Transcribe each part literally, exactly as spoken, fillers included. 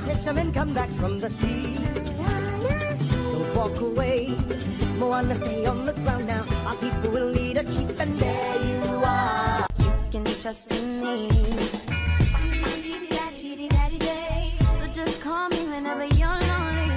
fishermen come back from the sea. Don't walk away, Moana, stay on the ground now. Our people will need a chief, and there you are. You can trust in me. So just call me whenever you're lonely.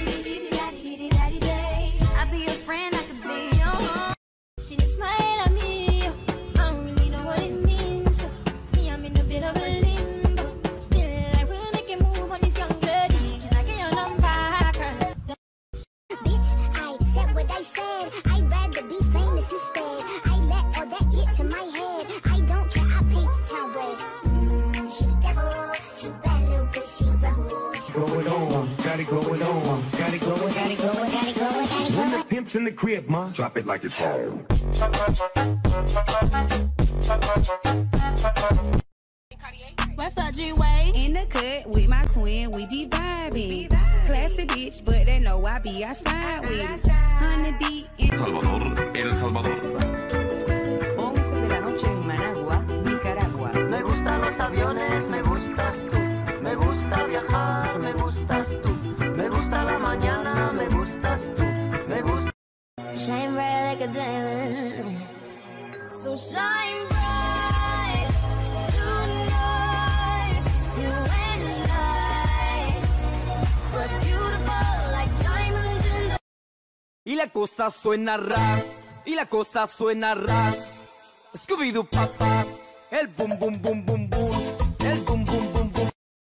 I'll be your friend, I could be your home. She just smile at me. I don't really know what it means. See, I'm in a bit of a limbo. Still, I will make a move on this young lady. And I get your number. Bitch, I said what I said. I'd rather be famous instead. I let all that get to my head. I don't care, I paint the town red. Mm, she the devil, she a bad little bitch, she a rebel. She Going on, got it going on, got it going, got it going, got it going, got it going. When the pimp's in the crib, ma, drop it like it's home. What's up, G-Way? In the cut with my twin, we be vibing. Classy bitch, but they know I be outside with it. Honey beat in Salvador, El Salvador. once de la noche en Managua, Nicaragua. Me gustan los aviones, me gustas tú. Me gusta viajar, me gustas tú. Me gusta la mañana, me gustas tú. Me gusta. Shine bright like a diamond. So shine bright tonight. You and I. We're beautiful like diamonds in the. Y la cosa suena rap, y la cosa suena rap. Scooby-Doo papá, el boom boom boom boom boom, el boom boom boom boom.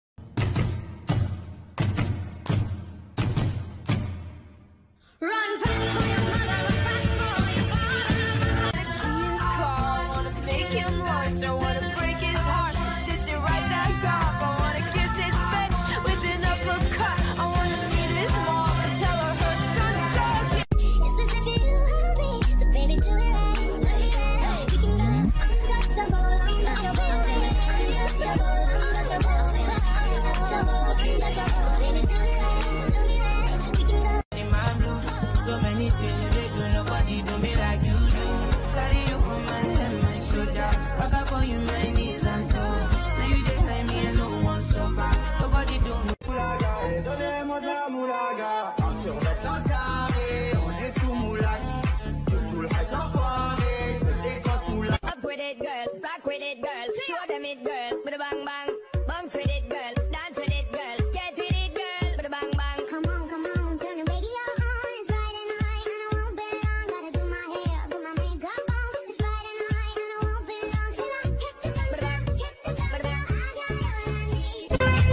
Run fast for your mother, run fast for your father. He is cold, I wanna make him lunch, I wanna break his heart, stitch it right back off. I wanna kiss his face with an uppercut. I wanna meet his mom and tell her her son loves you. It's as if you hold me, so baby do it right, do it right. We can go untouchable, untouchable, untouchable, untouchable, untouchable, untouchable. Baby do it right, do it right. We can go. So many things you do, nobody do me like you do. Carry you for my head, my shoulder. Rock up for you, my knees and toes. Now you just like me and no one so far. Nobody do me. Donnez-moi de la moulaga. Sur le temps carré, on est sous moulax. Tu tout le reste enfoiré, des grosses moulax. Up with it, girl, rock with it, girl, show them it, girl, with a bang bang. Bounce with it, girl, dance with it, girl, get with it, girl, with a bang bang. Come on, come on, turn the radio on. It's Friday night and I won't be long. Gotta do my hair, put my makeup on. It's Friday night and I won't be long till I hit the dance floor, hit the dance floor. I got you and I need.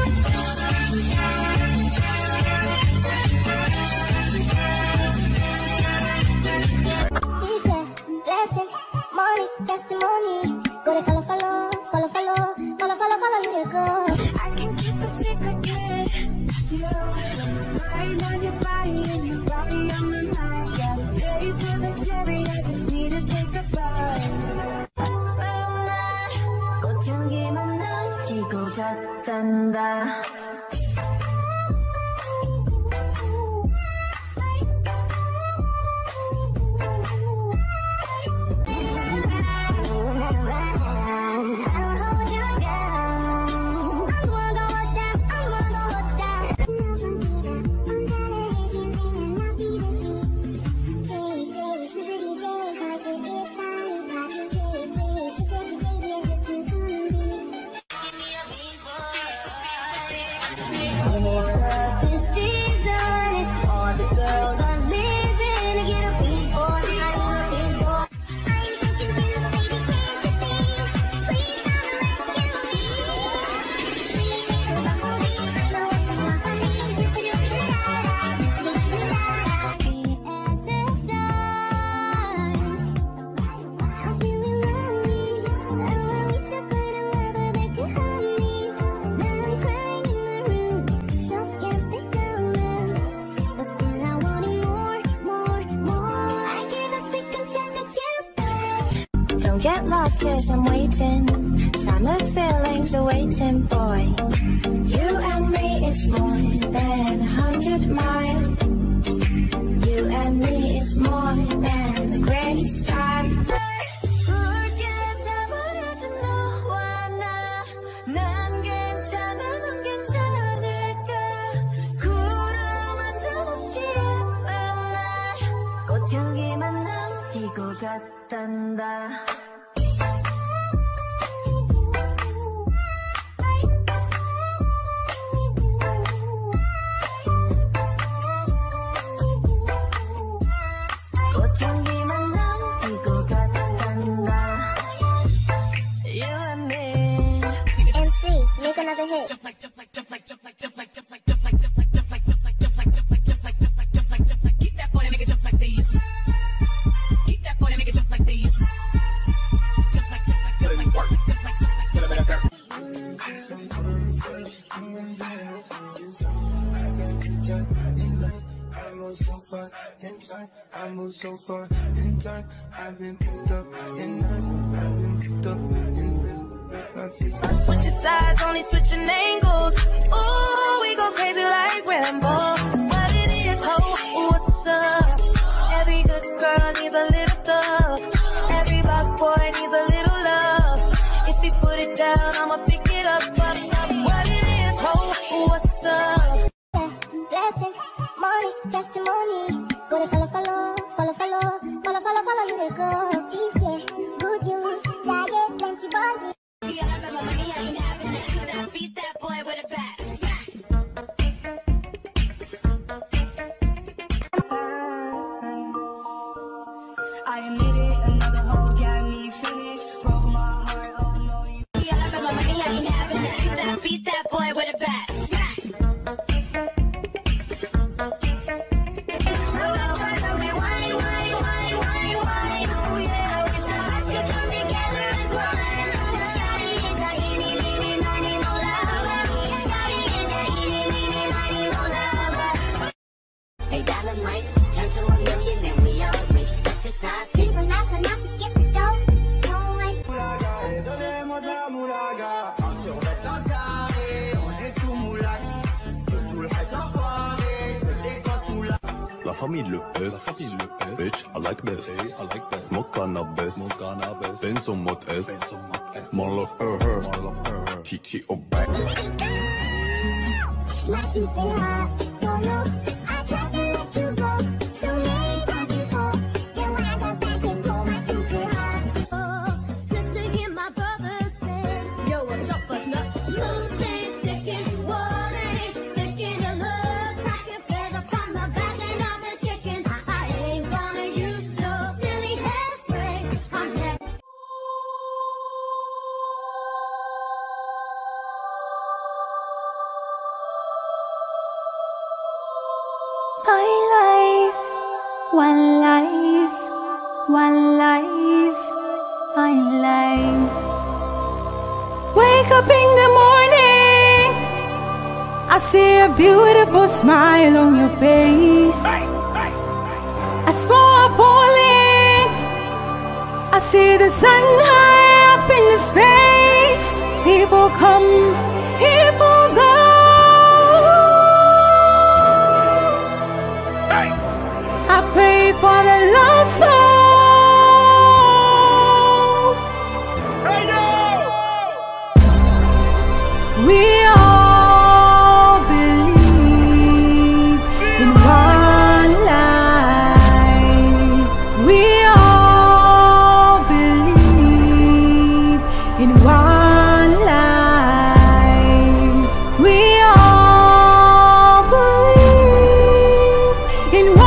He said, blessing, money, testimony. Go to follow, follow, follow, follow, follow, follow, follow, you go. I can keep a secret, kid. You right on your body and your body on my mind. Got a taste for the cherry, I just need to take a bite. 맨날 꽃향기만 남기고 갔단다. Get lost cause I'm waiting. Summer feelings are waiting, boy. You and me is more than a hundred miles. You and me is more than the gray sky. 너와 나, 난 괜찮아, 넌 괜찮을까? So far in time, I move so far in time. I've been picked up in night. I've been picked up in bed. Switching sides, only switching angles. Ooh, we go crazy like Rambo. What it is, ho, what's up? Every good girl needs a little thug. Every bad boy needs a little love. If you put it down, I'ma pick it up, up, up. What it is, ho, what's up? Blessing, money, testimony. Go to follow, follow, follow, follow, follow, follow, follow, you they go. Peace, yeah, good news, diet, plenty body. See, I have my money, I ain't having it. I beat that boy with a bat. I admit it, another hoe got me finished. Broke my heart, oh no, you. See, I have my money, I ain't having it. I beat that boy with a bat. La famille Le Pes, bitch, I like this, I like this. Smoke cannabis, smoke cannabis. Ben som mot S, more love her, her, more love her. T T O back. One life, one life, one life. Wake up in the morning, I see a beautiful smile on your face. A small falling, I see the sun high up in the space. People come, people go. I pray for the lost souls. Right now. We all believe in one life. We all believe in one life. We all believe in one.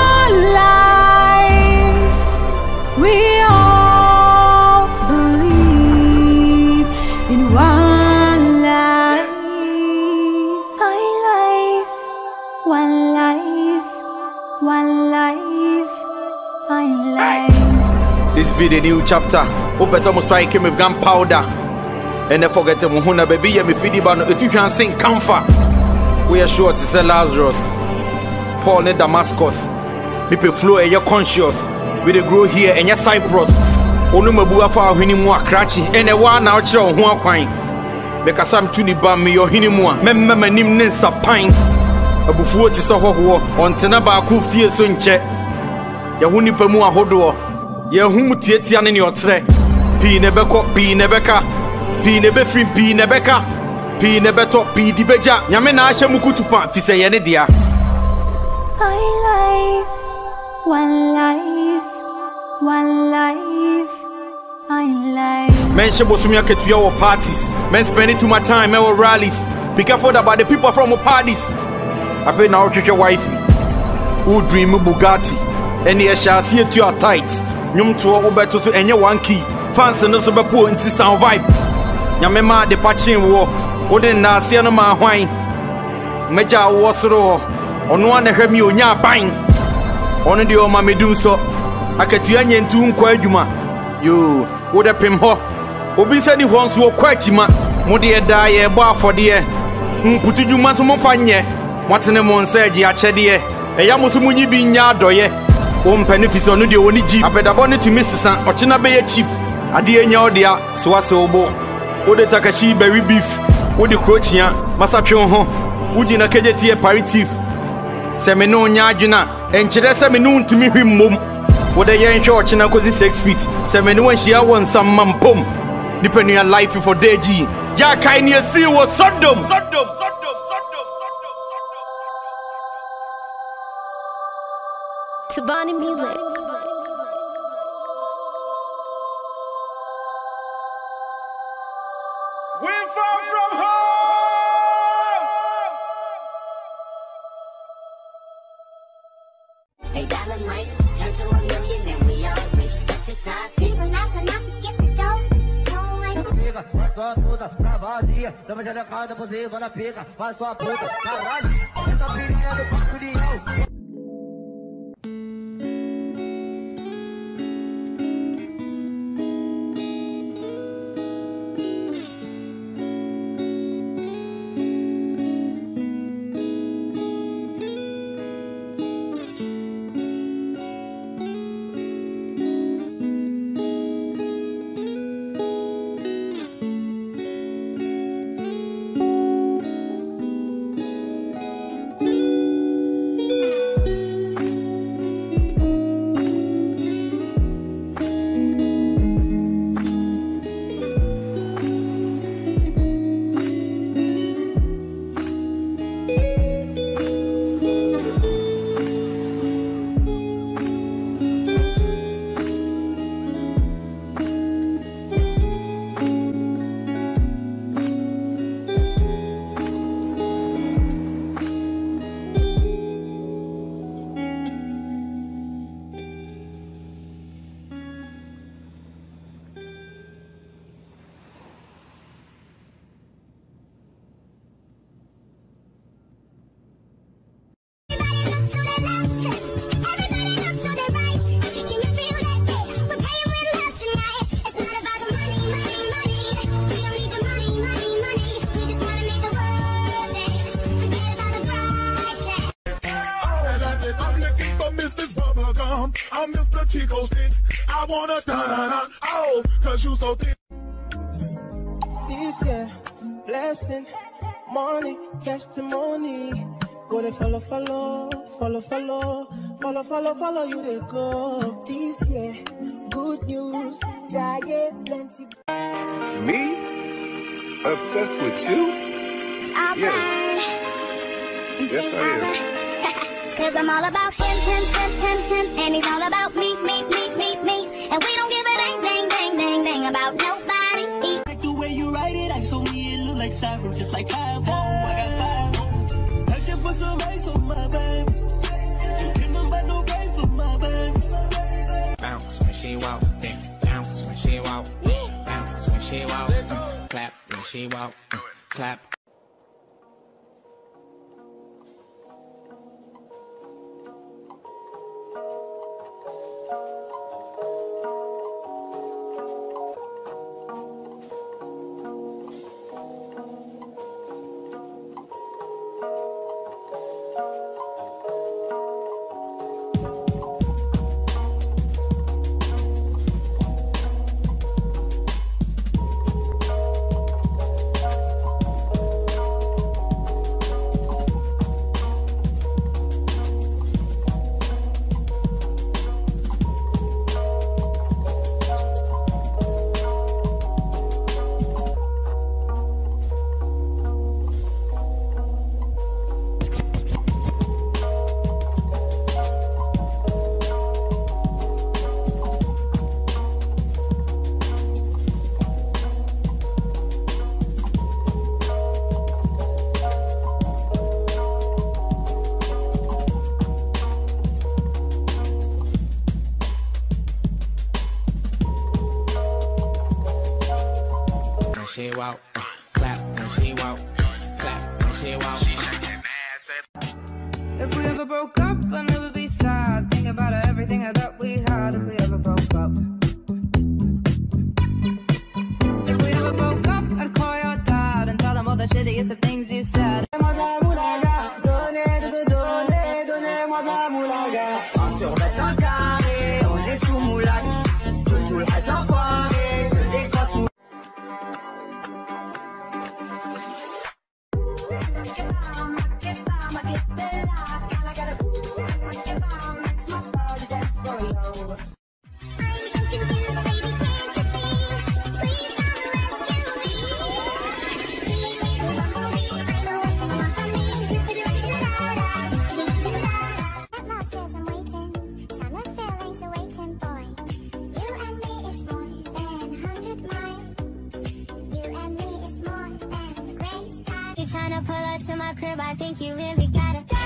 We all believe in one life. One life, one life, one life, one life. This be the new chapter. Open some strike him with gunpowder. And then forget him who na baby me feed ban it you can sing comfort. We are sure to say Lazarus. Paul ne Damascus. People flow and you're conscious. We dey grow here and your Cyprus. Onu mabu afa ahini mu akrachi ene wa na ochire ho akwan. Because I'm to the bam me your hini mu a memme manim ne nsapan. Abufuo ti so hoho ontena ba ku fie so nche. Ye ho nipa mu ahodo. Ye hu mutietia ne ne otre. Pi ne beko, pi ne beka. Pi ne be free, pi ne beka. Pi ne beto, pi di beja. Nyame na ahye mu kutupa fi se ye ne dia. One life, one life, one life, one life. Men shebo sumya ketuya wo parties. Men spending too much time at rallies. Be careful about the people from our parties. I feel now check your wife. Who dream Bugatti. Any shall see it to your tights. Nyum to o beto so enye one key. Fans no so be po nti sound vibe. Nyamema de patching wo. Wo de na se no ma hwan. Meja wo soro. Ono an hwɛ mi onya ban. Ono de o ma medum so. Akatua nyentu nkɔ adwuma. Yo, wo de pem ho. Obi se ni ho nso kɔ achima. Mo de da ye bɔ afɔde. Mputu juma so mo fanye. Watene mo nsa agi achede. Eya mo so munyi bi nya adoye. O mpani fi so no de woni ji. Apedabo ne tumi sisa. Ochina be ye cheap. Ade enya odia so wase obo. O de takashi berry beef. O de krochia masatwe ho. Uji na kejeti e paritif. Se me no nya adwuna. Enchire se me no ntumi hwimmom. O de ye nhwe ochina kozi six feet. Se me no anhia won sam mampom. Depending on life for Deji. Ya kai ni see wo Sodom. Sodom, Sodom, Sodom, Sodom, Sodom. Tabani music. We far from home. Hey, Dynamite, turn to a million and we all rich. That's your side. People not to not to get the dough. Faz sua puta pra vazia, dama xerecada possível na pica. Faz sua puta, caralho, essa pirinha do Paco de Iau. I'm Mister Chico Stick. I wanna dun oh, cause you so thick. This year, blessing, money, testimony. Go to follow, follow, follow, follow, follow, follow, follow you they go. This year, good news, diet, plenty. Me? Obsessed with you? Yes. Yes, I am. Cause I'm all about him, him, him, him, him. And he's all about me, me, me, me, me. And we don't give a dang, dang, dang, dang, dang about nobody. Like the way you write it, I saw me, it look like siren, just like five. Oh, I got five. I should put some ice on my baby. You can't buy no price for my baby. Bounce when she walk, then bounce when she walk, bounce when she walk, uh, clap when she walk, uh, clap. She walk, uh, clap when she walk, clap when she walk. She shaking ass. If we ever broke up, I'd never be sad. Think about everything I thought we had. If we ever broke up, if we ever broke up, I'd call your dad and tell him all the the shittiest of things you said. Tryna pull up to my crib, I think you really gotta go.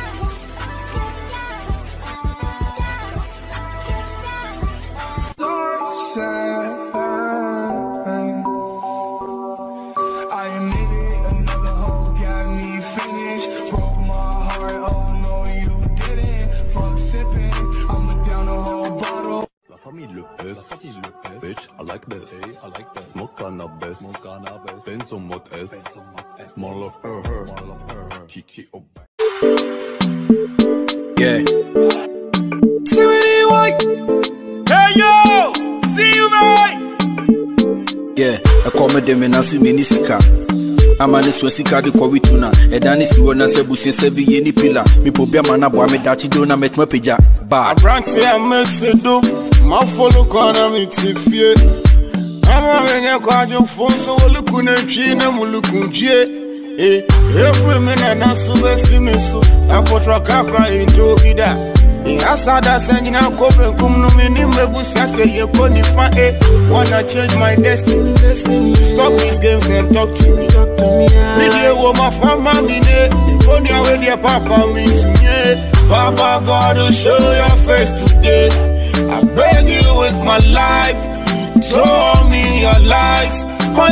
I am needing another hoe, got me finished. Broke my heart, oh no you didn't. Fuck sipping, I'ma down the whole bottle. La famille le pèse, la famille le pèse. Bitch, I like this, hey, I like this. Smoke cannabis, smoke cannabis. Benzo mot S, Benzo mot S. More love her, her, more love her, her. Chichi oh. Yeah. See me white. Hey yo, see you man. Yeah, I come with them and I see me nisika. I'm an Swessica de Covituna, a Danis Rona Sebusin Sebi Yeni Pilla, me Popia Manabo, me Dachi Dona met my pija. Ba. Branty, I miss it do. My follow corner, it's if you. I'm a quadro phone, so look on a chain and look on J. Eh, every minute, I super see me so. I put a car crying to be that. I saw that singing out Copen, come no meaning, my bush. I say, you're going to find it. Wanna change my destiny. Stop these games and talk to me. Media woman from my mine. Only already a papa means me. Papa, God will show your face today. I beg you with my life. Show me your lights.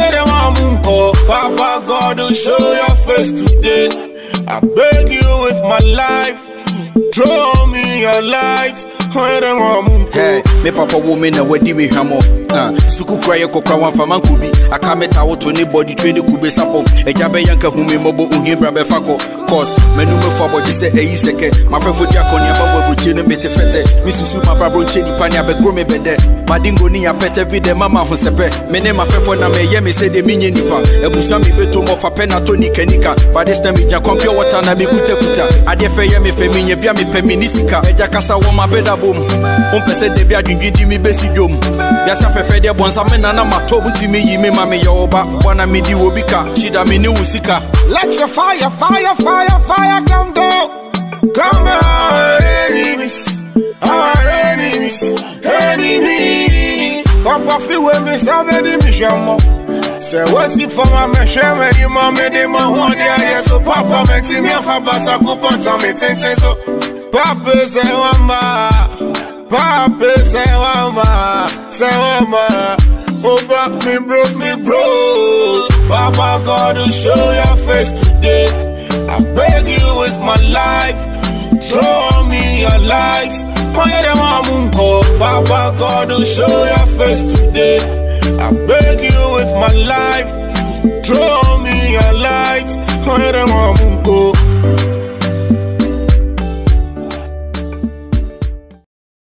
Papa, God will show your face today. I beg you with my life. Draw me your lights. Hey, me papa woman na wedi me hamo. Ah, suku cry ko kwa wan fama kubi. Aka meta wo to anybody train kube sapo. Eja be yanka hu me mobo uhibra be fako. Cause menu me for body say eyi seke. My friend for dia konia ba wo buchi no mete fete. Mi susu ma bra bro che di pani abegro me bede. Madingo ni ya pete vide mama ho sepe. Me ne ma friend for na me ye me say de minye nipa. Ebusa mi beto mo fa pena to ni kenika. By this time me ja compare water na me kuta kuta. Ade fe ye me fe minye bia me pe minisika. Eja kasa wo ma beda bom. On pese de bia dwindwi di mi besi dwom. Ya sa fefe de bonsa me na na mato ntimi yi me ma me yoba. Bwana me di obika. Shida me ni usika. Let your fire, fire, fire, fire come down. Come on, enemies. Our enemies, enemies. Papa feel when me say enemy shamo. Say what's it for my machine? Me di ma me di ma one day. So papa me ti me fa basa kupon ta me ten ten so. Papa say wamba, Papa say wamba, say wamba. Oh, back me broke me bro. Papa God will show your face today. I beg you with my life. Show me your lights. Papa God will show your face today. I beg you with my life. Show me your lights.